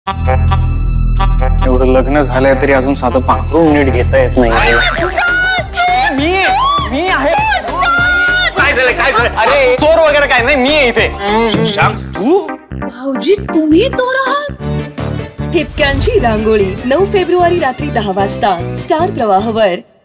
एवढं लग्न झालंय तरी अजून साधं पांघरून नीट घेता येत नाही. मी आहे. काय झालं? अरे चोर वगैरे काय नाही, मी आहे इथे. सांग तू. भाऊजी तुम्ही चोर आहात. ठिपक्यांची रांगोळी 9 फेब्रुवारी रात्री 10 वाजता स्टार प्रवाहवर.